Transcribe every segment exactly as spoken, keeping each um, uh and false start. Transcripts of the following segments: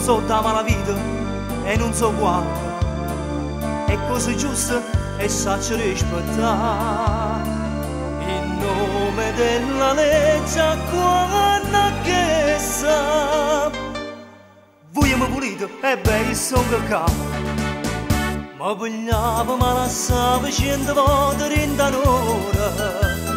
so da malavita e non so quando, è cose giuste e saccio rispettare. In nome della legge quando che sa, vogliamo pulito e bei sono che capo. Ma vogliamo ma lasciamo cento volte in un'ora.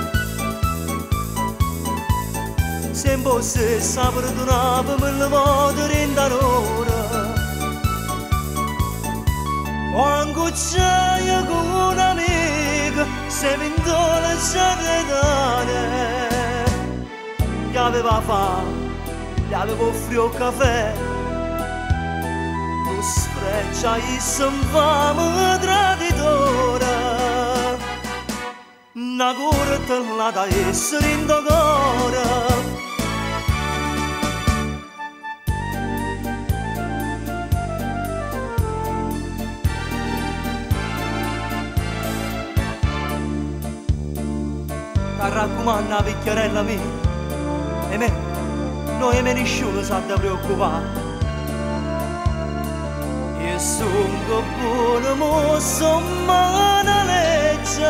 Se fosse sapere donavo mille volte in un'ora. Quando c'è con un'amica, se vinto le giardinane, gli aveva fame, gli avevo offrito caffè. Tu sfreccia e s'infame traditora, una corta la da essere in cuore. Ti raccomando la picchiarella mia, e me, noi me nessuno sa da preoccupare. Io sono buono, ma sono una legge,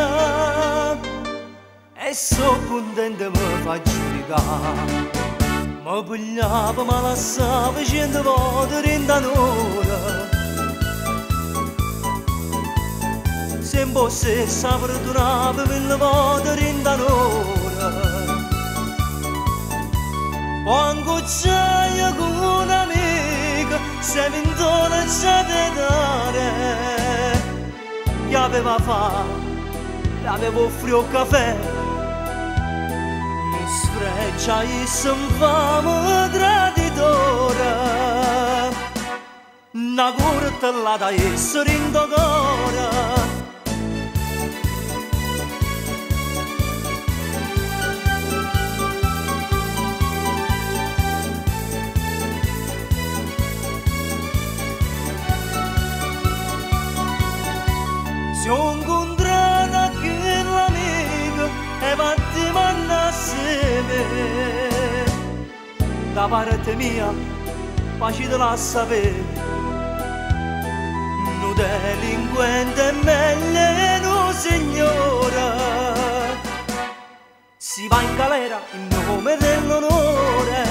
e sono contento mi fa giudicare. Ma pigliavo, ma lasciavo cento volte in un'ora. Se fosse sapere durava mille volte in un'ora. Quando c'è con un'amica, se vinto la giardinare, gli aveva fame, gli avevo offrito caffè. Mi sfreccia e s'infame traditora, una corta la da essere in cuore. Ho incontrato quell'amico e fatti manna assieme. Da parte mia, facitela sapere, un delinquente è meglio un signora. Si va in galera in nome dell'onore,